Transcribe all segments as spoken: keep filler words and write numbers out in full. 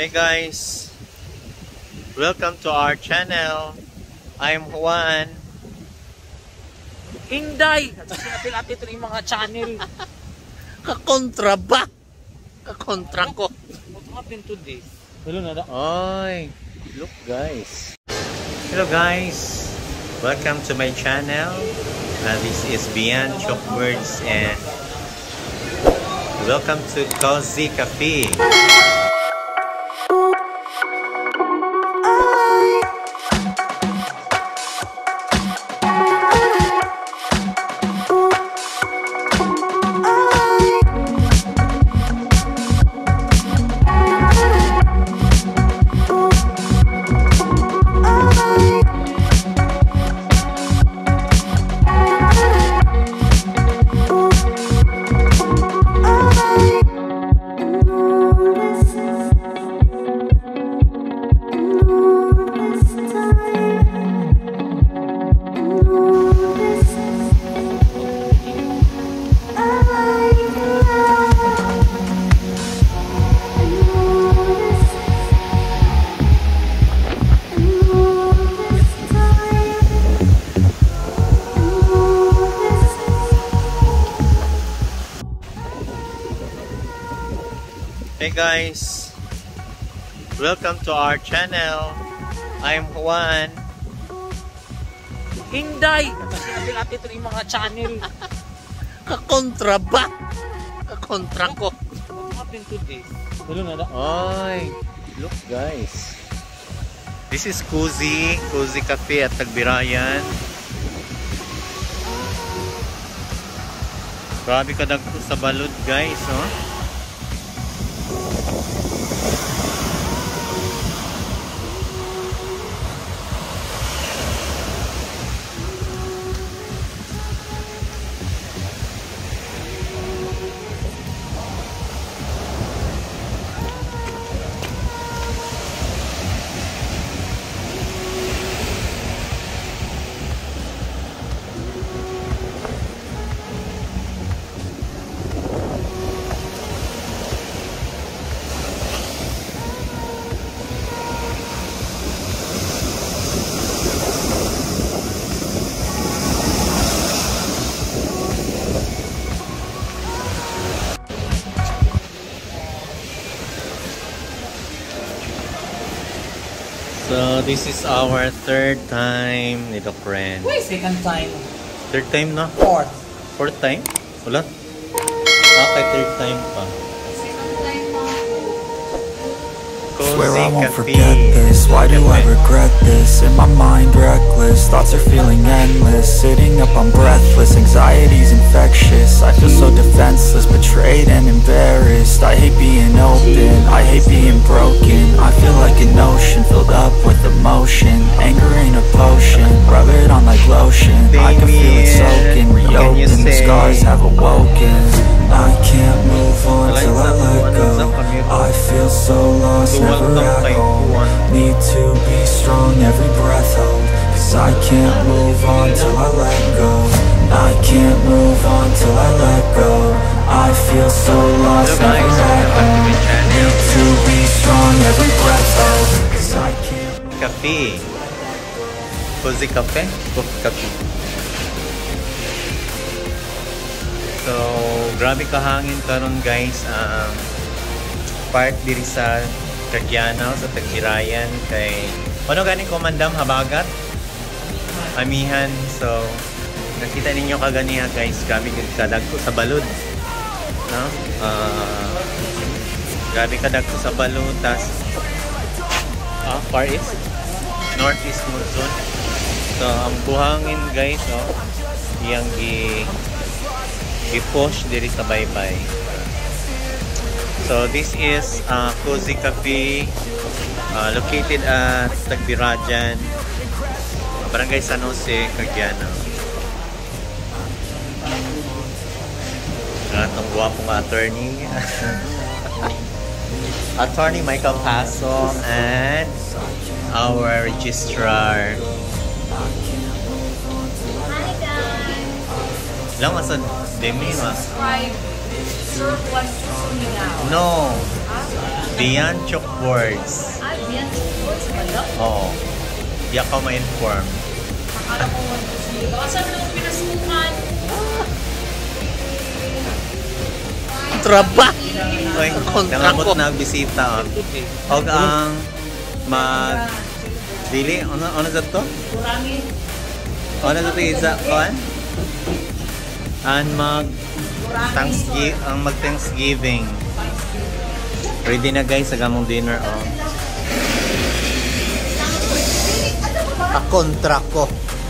Hey guys, welcome to our channel. I'm Juan. Hinday! Sinapil-apit ito yung mga channel. Kakontra ba? Kakontra ko. What happened to this? Hello na da. Oy, look guys. Hello guys, welcome to my channel. Uh, this is Beyond Chok Words and welcome to Cozy Cafe. Hey guys, welcome to our channel. I'm Juan. Hinday! Sinapil-apit ito yung mga channel. Kakontra ba? Kakontra ko. What happened to this? Hello na da. Oy, look guys. This is Cozy, Cozy Cafe at Tagbirayan. Grabe ka dagko sa balod guys, oh. So this is our third time nito friend. Wait, second time. Third time na? Fourth. Fourth time? Wala? Okay, third time pa. Second time mo. Swear I won't forget this. Why do I regret this? In my mind reckless, thoughts are feeling endless. Sitting up I'm breathless, anxiety's infectious. I feel so defenseless, betrayed and embarrassed. I hate being open, I hate being broken. I feel like an ocean filled up with emotion. Anger ain't a potion, rub it on like lotion. I can feel it soaking, reopen, the scars have awoken. I can't move on till I let go. I feel so lost, never at home. Need to be strong, every breath hold. Cause I can't move on till I let go. I can't move on till I let go. I feel so lost, never at home. Need to be strong, every breath hold. Cause I can't move on. Cafe. Cozy Cafe? Cozy Cafe. So, grabe kahangin karon guys. Um, part diri sa Cagdianaw, sa Tagbirayan kay ano ganing komandam habagat amihan. So nakita ninyo kaganiha guys, grabe kadagko sa balod, no? Uh, grabe kadagko sa balod. Tas ah, far east, northeast monsoon. So ang buhangin guys, oh, iyang gi i-push diri sa baybay. So this is uh, Cozy Cafe, uh, located at Tagbirayan, Barangay San Jose, Cagdianaw. Itong guwapong attorney. Attorney Michael Paso and our registrar. Hi guys! Lang asan Demi ma. Subscribe. Serve one susunod now. No. Ah? Beyond Chalkboards. Ah, yan. Sports ba yun? Oo. Di ako ma-inform. Akala ko one to see. Baka saan lang pinasukan? Traba! Uy, nangamot na bisita. O ang mag... Dili? Ano, ano sa to? Kurangin. Ano sa to isa? Kuan? Ang mag... Thanksgiving, ang mag Thanksgiving. Ready na guys sa gamong dinner oh. Pakontra ko.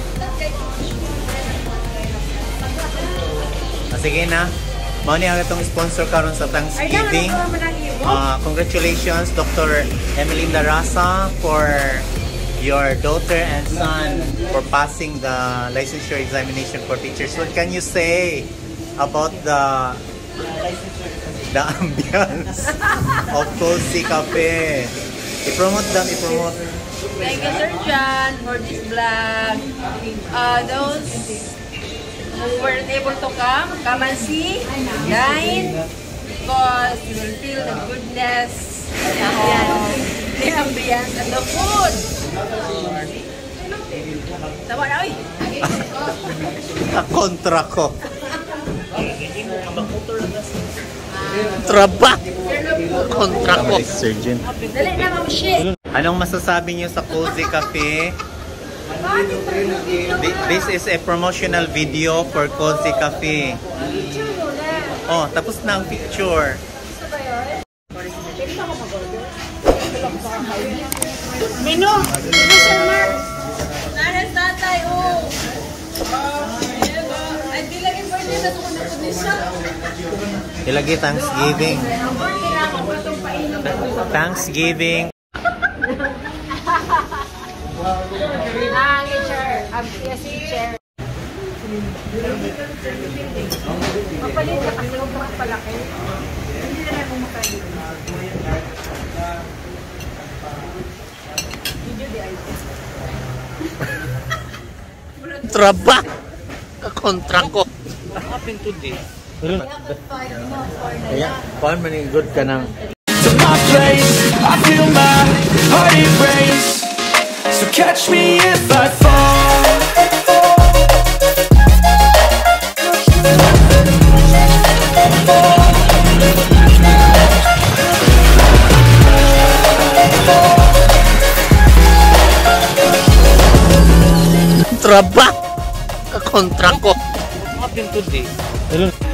Ah, sige na. Mao ni ang itong sponsor karon sa Thanksgiving. Uh, congratulations Doctor Emelinda Rasa for your daughter and son for passing the licensure examination for teachers. What can you say about the the ambience of Cozy Cafe? I-promote lang, i-promote. Thank you, Sir John, for this vlog. Uh, those who weren't able to come, come and see, dine, because you will feel the goodness of the ambience and the food. Tawa na, oy! Kontra ko. Traba! Kontra ko. Surgeon. Dali na, ma'am, shit! Anong masasabi niyo sa Cozy Cafe? Thi- This is a promotional video for Cozy Cafe. Oh, tapos na ang picture. Mino! Mino, Sir Mark! Nanas tatay, oh! Ay, di lagi birthday na ito na po siya. Ilagay Thanksgiving. Thanksgiving. Ah, chair. Yes, chair. Mapalit ka kasi huwag ka palaki. Hindi na lang kumakain. Traba! Kontra ko. What happened today? Kaya, paano man good ka ng... To my place, I feel my heart erase. So catch me if I fall. Traba! Kontra ko. What happened today?